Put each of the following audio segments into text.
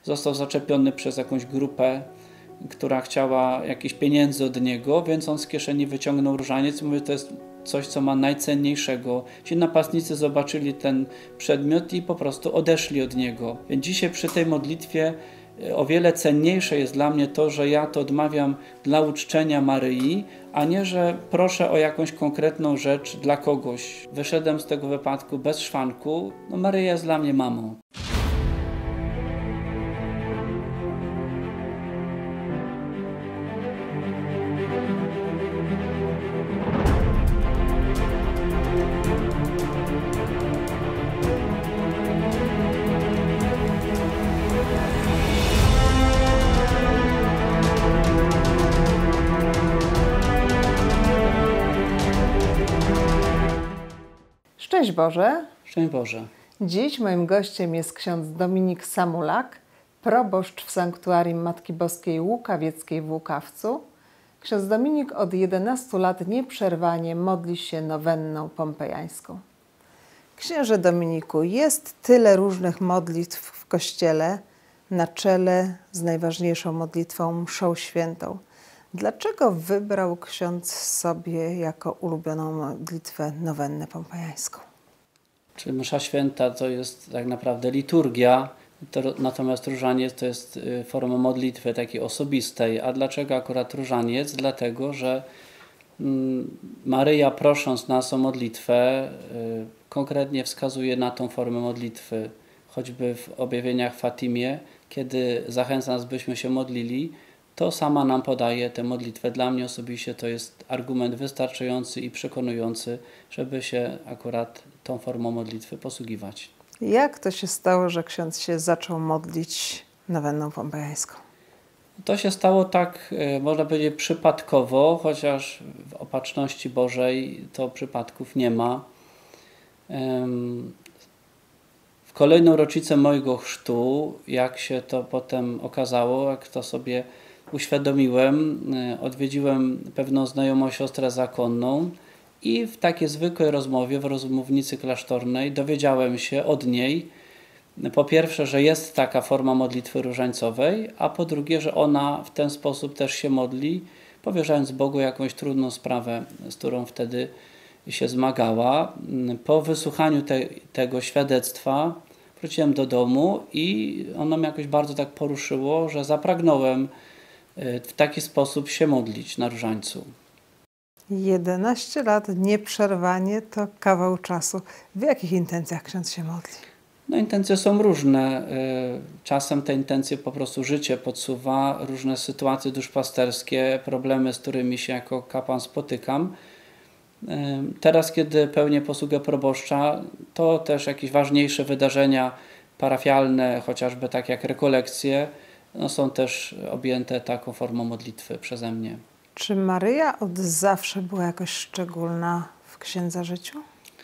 Został zaczepiony przez jakąś grupę, która chciała jakichś pieniędzy od niego, więc on z kieszeni wyciągnął różaniec i mówi, to jest coś, co ma najcenniejszego. Ci napastnicy zobaczyli ten przedmiot i po prostu odeszli od niego. Więc dzisiaj przy tej modlitwie o wiele cenniejsze jest dla mnie to, że ja to odmawiam dla uczczenia Maryi, a nie, że proszę o jakąś konkretną rzecz dla kogoś. Wyszedłem z tego wypadku bez szwanku. Maryja jest dla mnie mamą. Szczęść Boże! Szczęść Boże! Dziś moim gościem jest ksiądz Dominik Samulak, proboszcz w sanktuarium Matki Boskiej Łukawieckiej w Łukawcu. Ksiądz Dominik od 11 lat nieprzerwanie modli się nowenną pompejańską. Księże Dominiku, jest tyle różnych modlitw w Kościele, na czele z najważniejszą modlitwą mszą świętą. Dlaczego wybrał ksiądz sobie jako ulubioną modlitwę nowennę pompejańską? Czy msza święta to jest tak naprawdę liturgia, natomiast różaniec to jest forma modlitwy takiej osobistej. A dlaczego akurat różaniec? Dlatego, że Maryja, prosząc nas o modlitwę, konkretnie wskazuje na tą formę modlitwy. Choćby w objawieniach w Fatimie, kiedy zachęca nas, byśmy się modlili, to sama nam podaje tę modlitwę. Dla mnie osobiście to jest argument wystarczający i przekonujący, żeby się akurat tą formą modlitwy posługiwać. Jak to się stało, że ksiądz się zaczął modlić nowenną pompejańską? To się stało tak, można powiedzieć, przypadkowo, chociaż w Opatrzności Bożej to przypadków nie ma. W kolejną rocznicę mojego chrztu, jak się to potem okazało, jak to sobie uświadomiłem, odwiedziłem pewną znajomą siostrę zakonną i w takiej zwykłej rozmowie, w rozmównicy klasztornej dowiedziałem się od niej, po pierwsze, że jest taka forma modlitwy różańcowej, a po drugie, że ona w ten sposób też się modli, powierzając Bogu jakąś trudną sprawę, z którą wtedy się zmagała. Po wysłuchaniu tego świadectwa wróciłem do domu i ono mnie jakoś bardzo tak poruszyło, że zapragnąłem w taki sposób się modlić na różańcu. 11 lat nieprzerwanie to kawał czasu. W jakich intencjach ksiądz się modli? Intencje są różne. Czasem te intencje po prostu życie podsuwa, różne sytuacje duszpasterskie, problemy, z którymi się jako kapłan spotykam. Teraz, kiedy pełnię posługę proboszcza, to też jakieś ważniejsze wydarzenia parafialne, chociażby tak jak rekolekcje, są też objęte taką formą modlitwy przeze mnie. Czy Maryja od zawsze była jakoś szczególna w księdza życiu?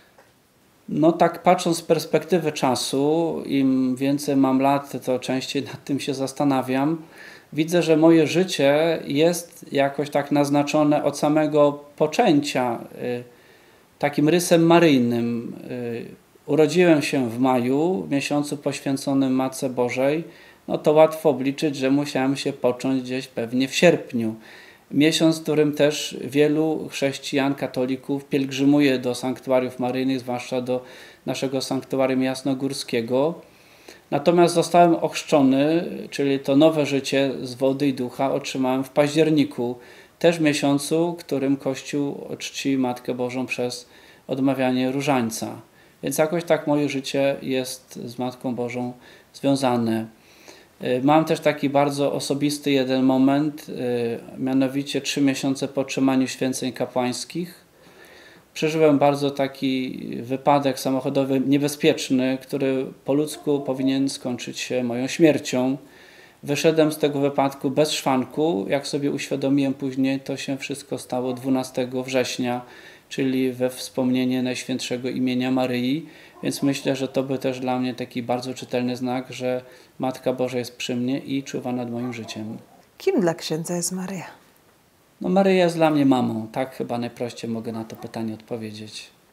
Tak patrząc z perspektywy czasu, im więcej mam lat, to częściej nad tym się zastanawiam. Widzę, że moje życie jest jakoś tak naznaczone od samego poczęcia takim rysem maryjnym. Urodziłem się w maju, w miesiącu poświęconym Matce Bożej. To łatwo obliczyć, że musiałem się począć gdzieś pewnie w sierpniu. Miesiąc, w którym też wielu chrześcijan, katolików pielgrzymuje do sanktuariów maryjnych, zwłaszcza do naszego sanktuarium jasnogórskiego. Natomiast zostałem ochrzczony, czyli to nowe życie z wody i ducha otrzymałem w październiku, też miesiącu, w którym Kościół czci Matkę Bożą przez odmawianie różańca. Więc jakoś tak moje życie jest z Matką Bożą związane. Mam też taki bardzo osobisty jeden moment, mianowicie 3 miesiące po otrzymaniu święceń kapłańskich. Przeżyłem bardzo taki wypadek samochodowy niebezpieczny, który po ludzku powinien skończyć się moją śmiercią. Wyszedłem z tego wypadku bez szwanku. Jak sobie uświadomiłem później, to się wszystko stało 12 września, czyli we wspomnienie Najświętszego imienia Maryi. Więc myślę, że to był też dla mnie taki bardzo czytelny znak, że Matka Boża jest przy mnie i czuwa nad moim życiem. Kim dla księdza jest Maryja? Maryja jest dla mnie mamą. Tak chyba najprościej mogę na to pytanie odpowiedzieć.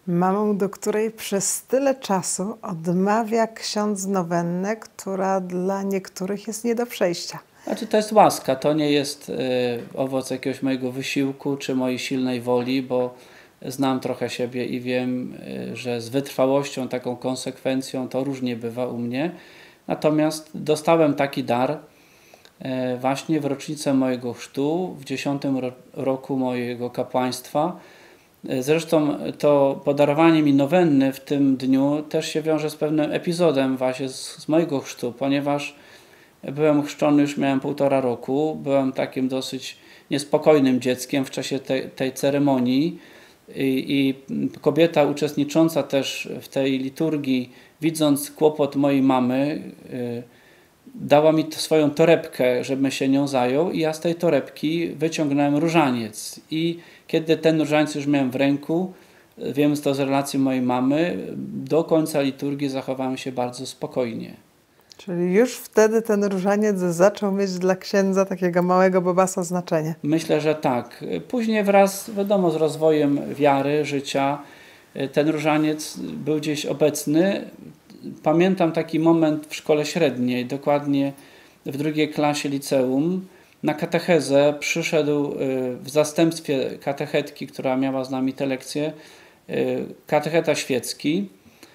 Mamą, do której przez tyle czasu odmawia ksiądz nowennę, która dla niektórych jest nie do przejścia. Znaczy, to jest łaska, to nie jest owoc jakiegoś mojego wysiłku czy mojej silnej woli, bo znam trochę siebie i wiem, że z wytrwałością, taką konsekwencją to różnie bywa u mnie. Natomiast dostałem taki dar właśnie w rocznicę mojego chrztu, w 10. roku mojego kapłaństwa. Zresztą to podarowanie mi nowenny w tym dniu też się wiąże z pewnym epizodem właśnie z mojego chrztu, ponieważ byłem chrzczony, już miałem 1,5 roku, byłem takim dosyć niespokojnym dzieckiem w czasie tej ceremonii i kobieta uczestnicząca też w tej liturgii, widząc kłopot mojej mamy, dała mi swoją torebkę, żebym się nią zajął i ja z tej torebki wyciągnąłem różaniec i kiedy ten różaniec już miałem w ręku, wiem to z relacji mojej mamy, do końca liturgii zachowałem się bardzo spokojnie. Czyli już wtedy ten różaniec zaczął mieć dla księdza takiego małego bobasa znaczenie. Myślę, że tak. Później wraz, wiadomo, z rozwojem wiary, życia, ten różaniec był gdzieś obecny. Pamiętam taki moment w szkole średniej, dokładnie w 2. klasie liceum. Na katechezę przyszedł w zastępstwie katechetki, która miała z nami te lekcje, katecheta świecki,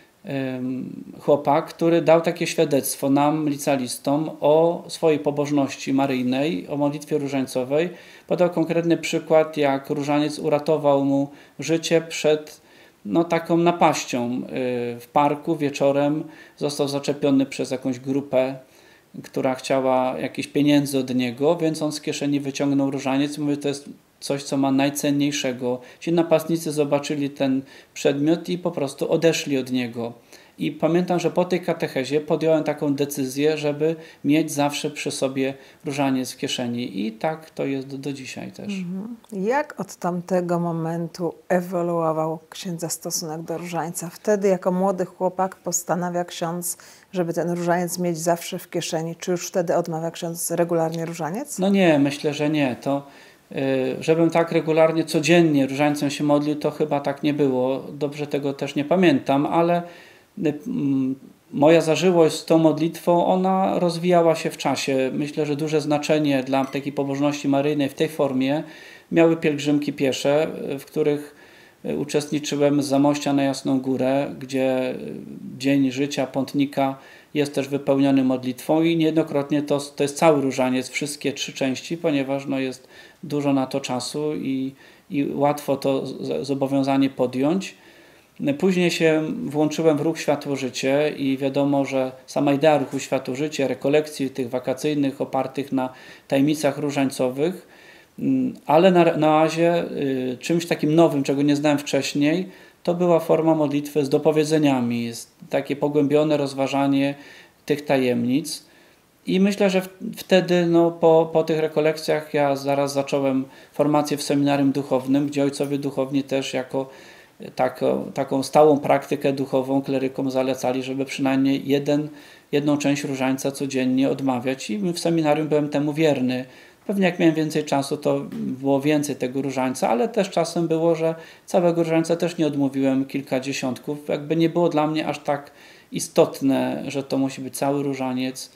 chłopak, który dał takie świadectwo nam, licealistom, o swojej pobożności maryjnej, o modlitwie różańcowej. Podał konkretny przykład, jak różaniec uratował mu życie przed taką napaścią. W parku wieczorem został zaczepiony przez jakąś grupę, która chciała jakichś pieniędzy od niego, więc on z kieszeni wyciągnął różaniec i mówi, to jest coś, co ma najcenniejszego. Ci napastnicy zobaczyli ten przedmiot i po prostu odeszli od niego. I pamiętam, że po tej katechezie podjąłem taką decyzję, żeby mieć zawsze przy sobie różaniec w kieszeni. I tak to jest do dzisiaj też. Jak od tamtego momentu ewoluował księdza stosunek do różańca? Wtedy jako młody chłopak postanawia ksiądz, żeby ten różaniec mieć zawsze w kieszeni. Czy już wtedy odmawia ksiądz regularnie różaniec? No nie, myślę, że nie. To żebym tak regularnie, codziennie różańcem się modlił, to chyba tak nie było. Dobrze tego też nie pamiętam, ale moja zażyłość z tą modlitwą, ona rozwijała się w czasie. Myślę, że duże znaczenie dla takiej pobożności maryjnej w tej formie miały pielgrzymki piesze, w których uczestniczyłem z Zamościa na Jasną Górę, gdzie dzień życia pątnika jest też wypełniony modlitwą i niejednokrotnie to jest cały różaniec, wszystkie 3 części, ponieważ jest dużo na to czasu i łatwo to zobowiązanie podjąć. Później się włączyłem w ruch Światło-Życie i wiadomo, że sama idea ruchu Światło-Życie, rekolekcji tych wakacyjnych opartych na tajemnicach różańcowych, ale na razie czymś takim nowym, czego nie znałem wcześniej, to była forma modlitwy z dopowiedzeniami, takie pogłębione rozważanie tych tajemnic. I myślę, że wtedy po tych rekolekcjach ja zaraz zacząłem formację w seminarium duchownym, gdzie ojcowie duchowni też jako taką stałą praktykę duchową klerykom zalecali, żeby przynajmniej jedną część różańca codziennie odmawiać i w seminarium byłem temu wierny. Pewnie jak miałem więcej czasu, to było więcej tego różańca, ale też czasem było, że całego różańca też nie odmówiłem kilkadziesiątków. Jakby nie było dla mnie aż tak istotne, że to musi być cały różaniec.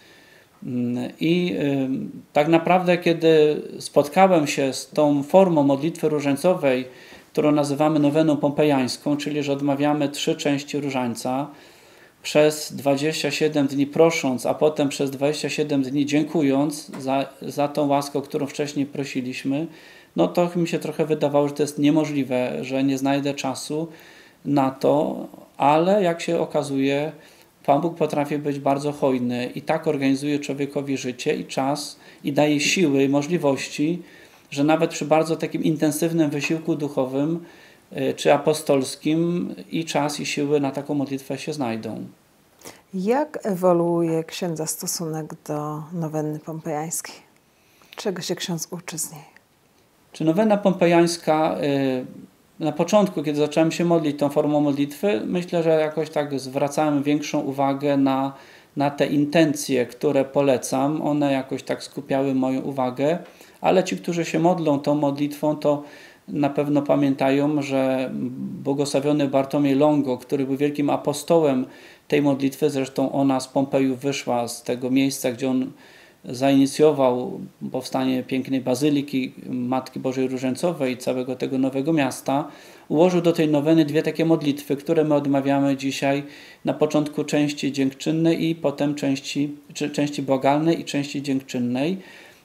I tak naprawdę, kiedy spotkałem się z tą formą modlitwy różańcowej, którą nazywamy noweną pompejańską, czyli że odmawiamy 3 części różańca przez 27 dni prosząc, a potem przez 27 dni dziękując za tą łaskę, o którą wcześniej prosiliśmy, to mi się trochę wydawało, że to jest niemożliwe, że nie znajdę czasu na to, ale jak się okazuje, Pan Bóg potrafi być bardzo hojny i tak organizuje człowiekowi życie i czas i daje siły i możliwości, że nawet przy bardzo takim intensywnym wysiłku duchowym czy apostolskim i czas i siły na taką modlitwę się znajdą. Jak ewoluuje księdza stosunek do nowenny pompejańskiej? Czego się ksiądz uczy z niej? Czy nowena pompejańska na początku, kiedy zacząłem się modlić tą formą modlitwy, myślę, że jakoś tak zwracałem większą uwagę na te intencje, które polecam. One jakoś tak skupiały moją uwagę, ale ci, którzy się modlą tą modlitwą, to na pewno pamiętają, że błogosławiony Bartłomiej Longo, który był wielkim apostołem tej modlitwy, zresztą ona z Pompeju wyszła z tego miejsca, gdzie on zainicjował powstanie pięknej bazyliki Matki Bożej Różańcowej i całego tego nowego miasta, ułożył do tej noweny dwie takie modlitwy, które my odmawiamy dzisiaj na początku części dziękczynnej i potem części błagalnej i części dziękczynnej.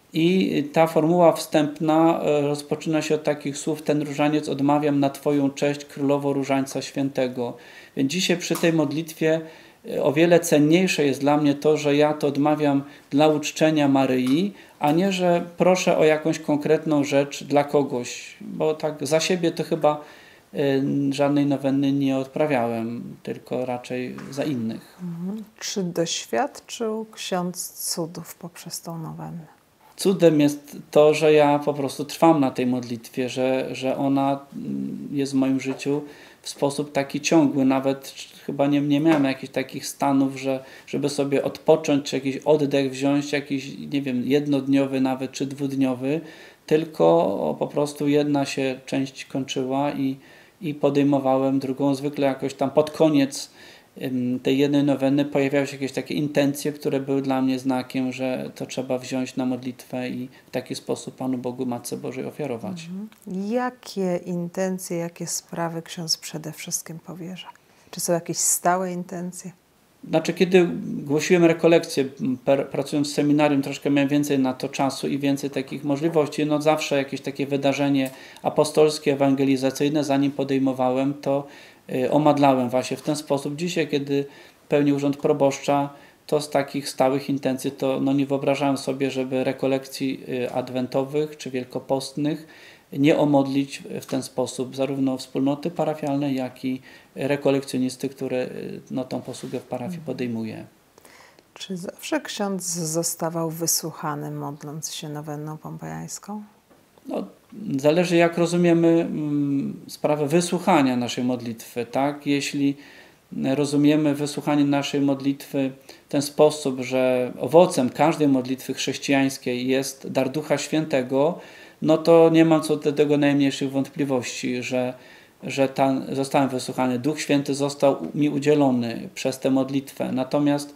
I ta formuła wstępna rozpoczyna się od takich słów: ten różaniec odmawiam na Twoją cześć, Królowo Różańca Świętego. Więc dzisiaj przy tej modlitwie o wiele cenniejsze jest dla mnie to, że ja to odmawiam dla uczczenia Maryi, a nie, że proszę o jakąś konkretną rzecz dla kogoś, bo tak za siebie to chyba żadnej noweny nie odprawiałem, tylko raczej za innych. Czy doświadczył ksiądz cudów poprzez tą nowenę? Cudem jest to, że ja po prostu trwam na tej modlitwie, że ona jest w moim życiu w sposób taki ciągły. Nawet chyba nie miałem jakichś takich stanów, żeby sobie odpocząć, czy jakiś oddech wziąć, jakiś, nie wiem, jednodniowy nawet, czy dwudniowy, tylko po prostu jedna się część kończyła i podejmowałem drugą. Zwykle jakoś tam pod koniec tej jednej noweny pojawiały się jakieś takie intencje, które były dla mnie znakiem, że to trzeba wziąć na modlitwę i w taki sposób Panu Bogu, Matce Bożej ofiarować. Jakie intencje, jakie sprawy ksiądz przede wszystkim powierza? Czy są jakieś stałe intencje? Znaczy, kiedy głosiłem rekolekcje, pracując w seminarium, troszkę miałem więcej na to czasu i więcej takich możliwości. No zawsze jakieś takie wydarzenie apostolskie, ewangelizacyjne, zanim podejmowałem, to omadlałem właśnie w ten sposób. Dzisiaj, kiedy pełnię urząd proboszcza, to z takich stałych intencji to nie wyobrażałem sobie, żeby rekolekcji adwentowych czy wielkopostnych nie omodlić w ten sposób zarówno wspólnoty parafialnej, jak i rekolekcjonisty, który tą posługę w parafii podejmuje. Czy zawsze ksiądz zostawał wysłuchany, modląc się nowenną pompejańską? Zależy, jak rozumiemy sprawę wysłuchania naszej modlitwy. Tak? Jeśli rozumiemy wysłuchanie naszej modlitwy w ten sposób, że owocem każdej modlitwy chrześcijańskiej jest dar Ducha Świętego, no to nie mam co do tego najmniejszych wątpliwości, że zostałem wysłuchany. Duch Święty został mi udzielony przez tę modlitwę. Natomiast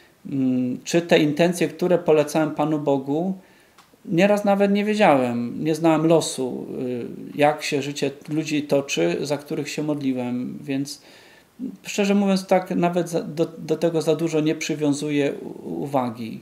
czy te intencje, które polecałem Panu Bogu, nieraz nawet nie wiedziałem, nie znałem losu, jak się życie ludzi toczy, za których się modliłem, więc szczerze mówiąc tak nawet do tego za dużo nie przywiązuję uwagi.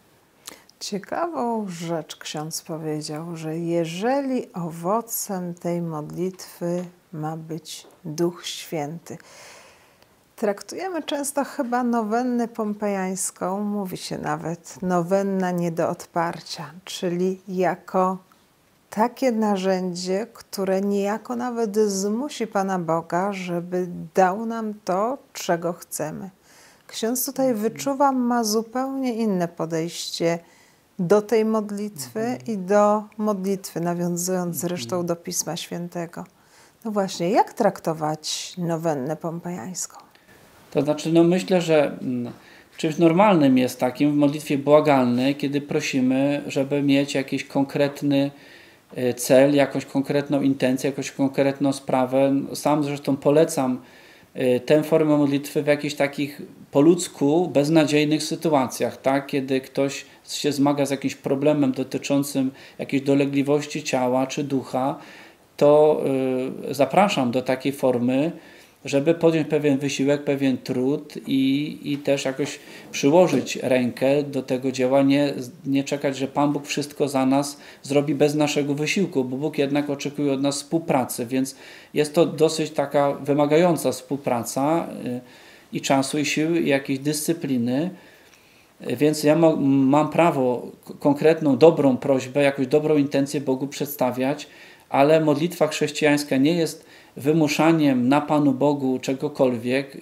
Ciekawą rzecz ksiądz powiedział, że jeżeli owocem tej modlitwy ma być Duch Święty. Traktujemy często chyba nowennę pompejańską, mówi się nawet nowenna nie do odparcia, czyli jako takie narzędzie, które niejako nawet zmusi Pana Boga, żeby dał nam to, czego chcemy. Ksiądz tutaj wyczuwam, ma zupełnie inne podejście do tej modlitwy i do modlitwy, nawiązując zresztą do Pisma Świętego. No właśnie, jak traktować nowennę pompejańską? To znaczy, myślę, że czymś normalnym jest takim w modlitwie błagalnej, kiedy prosimy, żeby mieć jakiś konkretny cel, jakąś konkretną intencję, jakąś konkretną sprawę. Sam zresztą polecam tę formę modlitwy w jakichś takich po ludzku beznadziejnych sytuacjach, tak? Kiedy ktoś się zmaga z jakimś problemem dotyczącym jakiejś dolegliwości ciała czy ducha, to zapraszam do takiej formy, żeby podjąć pewien wysiłek, pewien trud i też jakoś przyłożyć rękę do tego dzieła, nie czekać, że Pan Bóg wszystko za nas zrobi bez naszego wysiłku, bo Bóg jednak oczekuje od nas współpracy, więc jest to dosyć taka wymagająca współpraca i czasu, i siły, i jakiejś dyscypliny, więc ja mam prawo konkretną, dobrą prośbę, jakąś dobrą intencję Bogu przedstawiać, ale modlitwa chrześcijańska nie jest wymuszaniem na Panu Bogu czegokolwiek.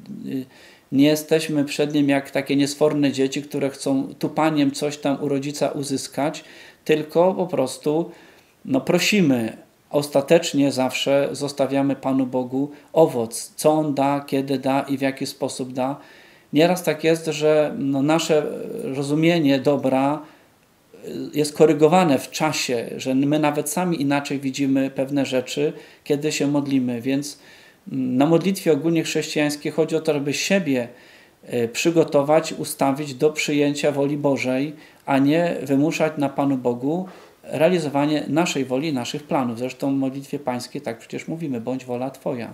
Nie jesteśmy przed Nim jak takie niesforne dzieci, które chcą tupaniem coś tam u rodzica uzyskać, tylko po prostu prosimy. Ostatecznie zawsze zostawiamy Panu Bogu owoc, co On da, kiedy da i w jaki sposób da. Nieraz tak jest, że nasze rozumienie dobra jest korygowane w czasie, że my nawet sami inaczej widzimy pewne rzeczy, kiedy się modlimy. Więc na modlitwie ogólnie chrześcijańskiej chodzi o to, żeby siebie przygotować, ustawić do przyjęcia woli Bożej, a nie wymuszać na Panu Bogu realizowanie naszej woli, naszych planów. Zresztą w modlitwie pańskiej tak przecież mówimy, bądź wola Twoja.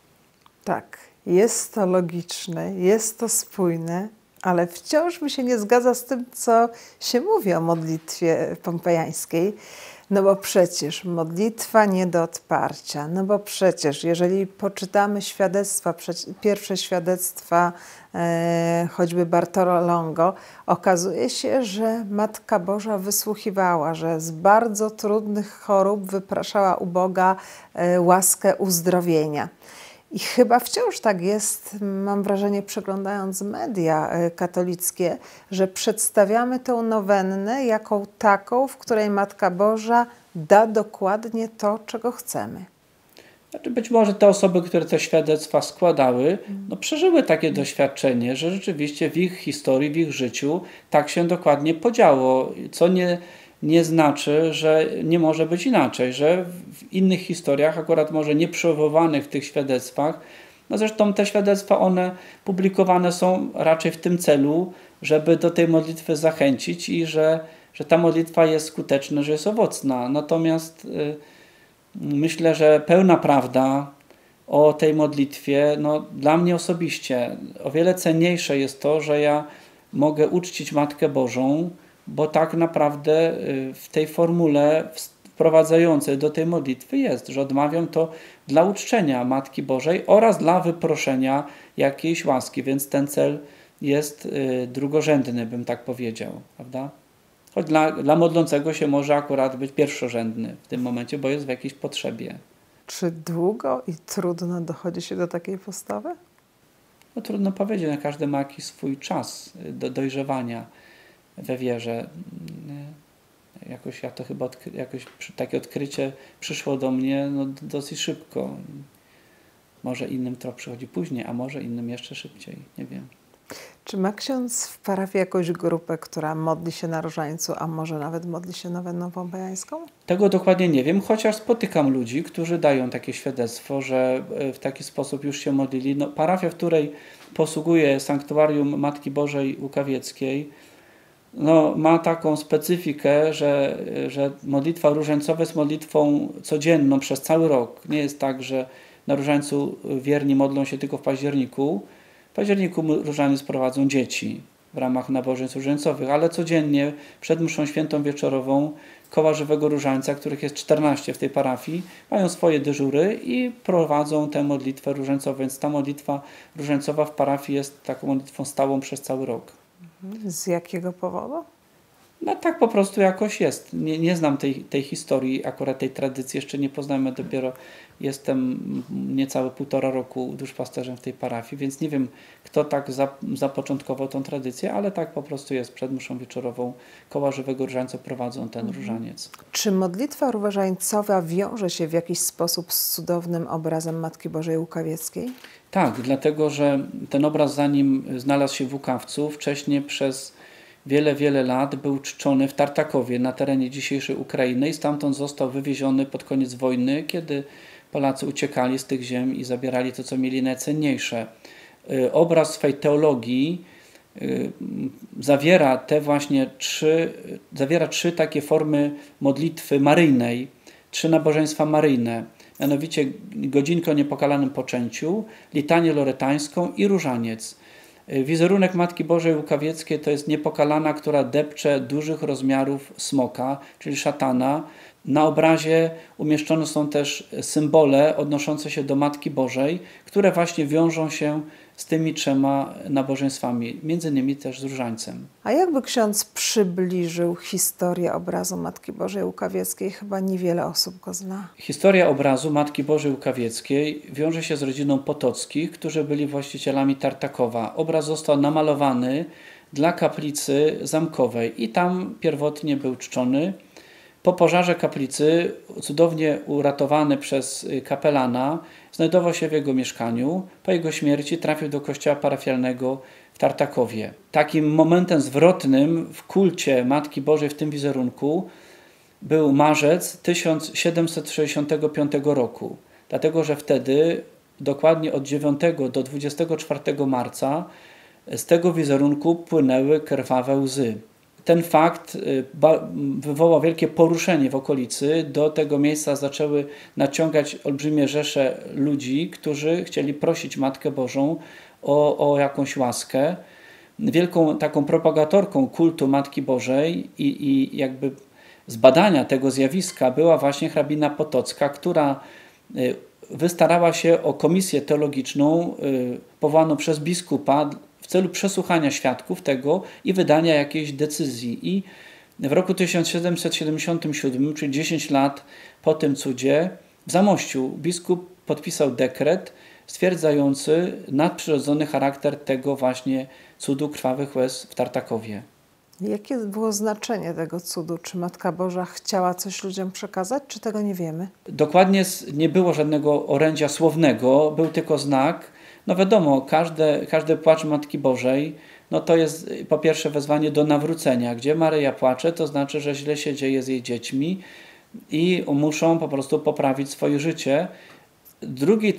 Tak, jest to logiczne, jest to spójne, ale wciąż mi się nie zgadza z tym, co się mówi o modlitwie pompejańskiej. No bo przecież modlitwa nie do odparcia, no bo przecież jeżeli poczytamy świadectwa, pierwsze świadectwa choćby Bartolo Longo, okazuje się, że Matka Boża wysłuchiwała, że z bardzo trudnych chorób wypraszała u Boga łaskę uzdrowienia. I chyba wciąż tak jest, mam wrażenie, przeglądając media katolickie, że przedstawiamy tę nowennę jako taką, w której Matka Boża da dokładnie to, czego chcemy. Znaczy być może te osoby, które te świadectwa składały, przeżyły takie doświadczenie, że rzeczywiście w ich historii, w ich życiu tak się dokładnie podziało, co nie znaczy, że nie może być inaczej, że w innych historiach, akurat może nie przywoływanych w tych świadectwach, zresztą te świadectwa, one publikowane są raczej w tym celu, żeby do tej modlitwy zachęcić i że ta modlitwa jest skuteczna, że jest owocna. Natomiast myślę, że pełna prawda o tej modlitwie, dla mnie osobiście o wiele cenniejsze jest to, że ja mogę uczcić Matkę Bożą, bo tak naprawdę w tej formule wprowadzającej do tej modlitwy jest, że odmawiam to dla uczczenia Matki Bożej oraz dla wyproszenia jakiejś łaski, więc ten cel jest drugorzędny, bym tak powiedział, prawda? Choć dla modlącego się może akurat być pierwszorzędny w tym momencie, bo jest w jakiejś potrzebie. Czy długo i trudno dochodzi się do takiej postawy? Trudno powiedzieć, każdy ma jakiś swój czas do dojrzewania we wierze. Jakoś ja to chyba takie odkrycie przyszło do mnie dosyć szybko. Może innym to przychodzi później, a może innym jeszcze szybciej, nie wiem. Czy ma ksiądz w parafii jakąś grupę, która modli się na Różańcu, a może nawet modli się nowenną pompejańską? Tego dokładnie nie wiem, chociaż spotykam ludzi, którzy dają takie świadectwo, że w taki sposób już się modlili. Parafia, w której posługuje sanktuarium Matki Bożej Łukawieckiej, ma taką specyfikę, że modlitwa różańcowa jest modlitwą codzienną przez cały rok. Nie jest tak, że na Różańcu wierni modlą się tylko w październiku. W październiku różaniec prowadzą dzieci w ramach nabożeństw różańcowych, ale codziennie przed mszą świętą wieczorową koła żywego różańca, których jest 14 w tej parafii, mają swoje dyżury i prowadzą tę modlitwę różańcową, więc ta modlitwa różańcowa w parafii jest taką modlitwą stałą przez cały rok. Z jakiego powodu? Tak po prostu jakoś jest. Nie znam tej historii, akurat tej tradycji jeszcze nie poznałem, dopiero jestem niecałe 1,5 roku duszpasterzem w tej parafii, więc nie wiem, kto tak zapoczątkował tą tradycję, ale tak po prostu jest. Przed mszą wieczorową koła żywego różańca prowadzą ten różaniec. Czy modlitwa różańcowa wiąże się w jakiś sposób z cudownym obrazem Matki Bożej Łukawieckiej? Tak, dlatego że ten obraz, zanim znalazł się w Łukawcu, wcześniej przez wiele lat był czczony w Tartakowie na terenie dzisiejszej Ukrainy i stamtąd został wywieziony pod koniec wojny, kiedy Polacy uciekali z tych ziem i zabierali to, co mieli najcenniejsze. Obraz swej teologii zawiera trzy takie formy modlitwy maryjnej, 3 nabożeństwa maryjne, mianowicie godzinkę o niepokalanym poczęciu, litanię loretańską i różaniec. Wizerunek Matki Bożej Łukawieckiej to jest niepokalana, która depcze dużych rozmiarów smoka, czyli szatana. Na obrazie umieszczone są też symbole odnoszące się do Matki Bożej, które właśnie wiążą się z tymi 3 nabożeństwami, między innymi też z różańcem. A jakby ksiądz przybliżył historię obrazu Matki Bożej Łukawieckiej? Chyba niewiele osób go zna. Historia obrazu Matki Bożej Łukawieckiej wiąże się z rodziną Potockich, którzy byli właścicielami Tartakowa. Obraz został namalowany dla kaplicy zamkowej i tam pierwotnie był czczony. Po pożarze kaplicy, cudownie uratowany przez kapelana, znajdował się w jego mieszkaniu. Po jego śmierci trafił do kościoła parafialnego w Tartakowie. Takim momentem zwrotnym w kulcie Matki Bożej w tym wizerunku był marzec 1765 roku. Dlatego, że wtedy, dokładnie od 9 do 24 marca, z tego wizerunku płynęły krwawe łzy. Ten fakt wywołał wielkie poruszenie w okolicy. Do tego miejsca zaczęły naciągać olbrzymie rzesze ludzi, którzy chcieli prosić Matkę Bożą o jakąś łaskę. Wielką taką propagatorką kultu Matki Bożej i jakby zbadania tego zjawiska była właśnie hrabina Potocka, która wystarała się o komisję teologiczną powołaną przez biskupa w celu przesłuchania świadków tego i wydania jakiejś decyzji. I w roku 1777, czyli 10 lat po tym cudzie, w Zamościu biskup podpisał dekret stwierdzający nadprzyrodzony charakter tego właśnie cudu krwawych łez w Tartakowie. Jakie było znaczenie tego cudu? Czy Matka Boża chciała coś ludziom przekazać, czy tego nie wiemy? Dokładnie nie było żadnego orędzia słownego, był tylko znak. No wiadomo, każdy płacz Matki Bożej, no to jest po pierwsze wezwanie do nawrócenia. Gdzie Maryja płacze, to znaczy, że źle się dzieje z jej dziećmi i muszą po prostu poprawić swoje życie. Drugi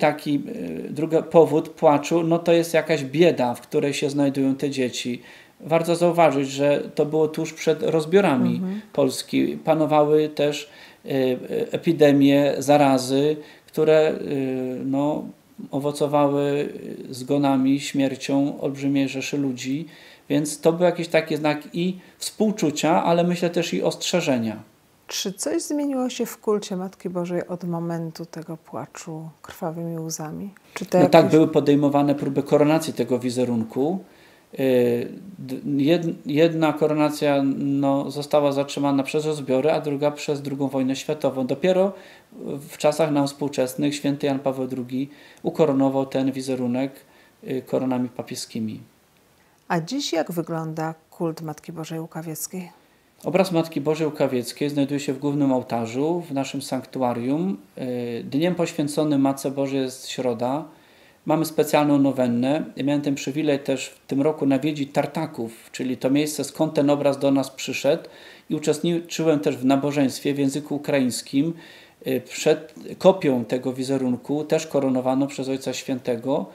powód płaczu, no to jest jakaś bieda, w której się znajdują te dzieci. Warto zauważyć, że to było tuż przed rozbiorami Polski. Panowały też epidemie, zarazy, które owocowały zgonami, śmiercią olbrzymiej rzeszy ludzi. Więc to był jakiś taki znak i współczucia, ale myślę też i ostrzeżenia. Czy coś zmieniło się w kulcie Matki Bożej od momentu tego płaczu krwawymi łzami? Czy to tak, były podejmowane próby koronacji tego wizerunku. Jedna koronacja została zatrzymana przez rozbiory, a druga przez II wojnę światową. Dopiero w czasach nam współczesnych święty Jan Paweł II ukoronował ten wizerunek koronami papieskimi. A dziś jak wygląda kult Matki Bożej Łukawieckiej? Obraz Matki Bożej Łukawieckiej znajduje się w głównym ołtarzu w naszym sanktuarium. Dniem poświęconym Matce Bożej jest środa. Mamy specjalną nowennę. Ja miałem ten przywilej też w tym roku nawiedzić Tartaków, czyli to miejsce, skąd ten obraz do nas przyszedł, i uczestniczyłem też w nabożeństwie w języku ukraińskim. Przed kopią tego wizerunku też koronowano przez Ojca Świętego,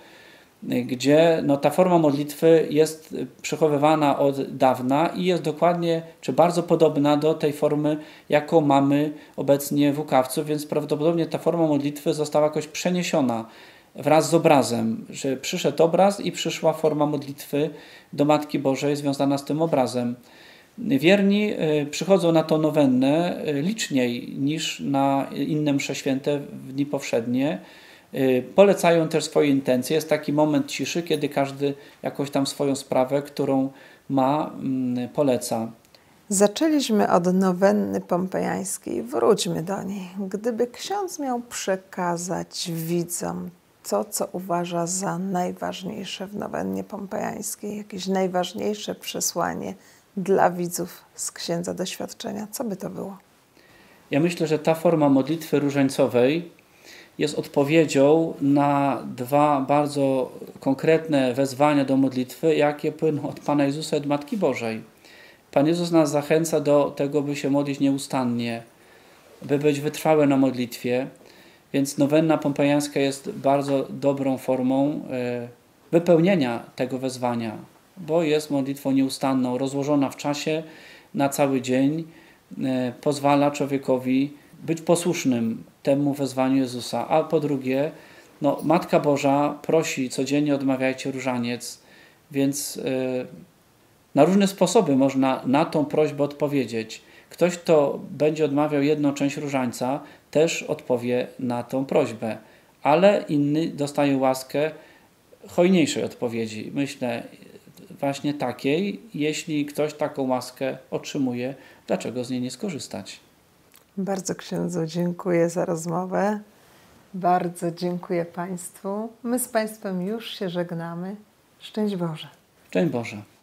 gdzie ta forma modlitwy jest przechowywana od dawna i jest dokładnie, czy bardzo podobna do tej formy, jaką mamy obecnie w Łukawcu, więc prawdopodobnie ta forma modlitwy została jakoś przeniesiona wraz z obrazem, że przyszedł obraz i przyszła forma modlitwy do Matki Bożej związana z tym obrazem. Wierni przychodzą na tą nowennę liczniej niż na inne msze święte w dni powszednie. Polecają też swoje intencje. Jest taki moment ciszy, kiedy każdy jakąś tam swoją sprawę, którą ma, poleca. Zaczęliśmy od nowenny pompejańskiej. Wróćmy do niej. Gdyby ksiądz miał przekazać widzom to, co uważa za najważniejsze w nowennie pompejańskiej, jakieś najważniejsze przesłanie dla widzów z księdza doświadczenia, co by to było? Ja myślę, że ta forma modlitwy różańcowej jest odpowiedzią na dwa bardzo konkretne wezwania do modlitwy, jakie płyną od Pana Jezusa i od Matki Bożej. Pan Jezus nas zachęca do tego, by się modlić nieustannie, by być wytrwałe na modlitwie, więc nowenna pompejańska jest bardzo dobrą formą wypełnienia tego wezwania, bo jest modlitwą nieustanną, rozłożona w czasie na cały dzień, pozwala człowiekowi być posłusznym temu wezwaniu Jezusa. A po drugie, Matka Boża prosi codziennie odmawiajcie różaniec, więc na różne sposoby można na tą prośbę odpowiedzieć. Ktoś, kto będzie odmawiał jedną część różańca, też odpowie na tą prośbę, ale inny dostaje łaskę hojniejszej odpowiedzi. Myślę właśnie takiej, jeśli ktoś taką łaskę otrzymuje, dlaczego z niej nie skorzystać? Bardzo księdzu dziękuję za rozmowę. Bardzo dziękuję Państwu. My z Państwem już się żegnamy. Szczęść Boże. Szczęść Boże.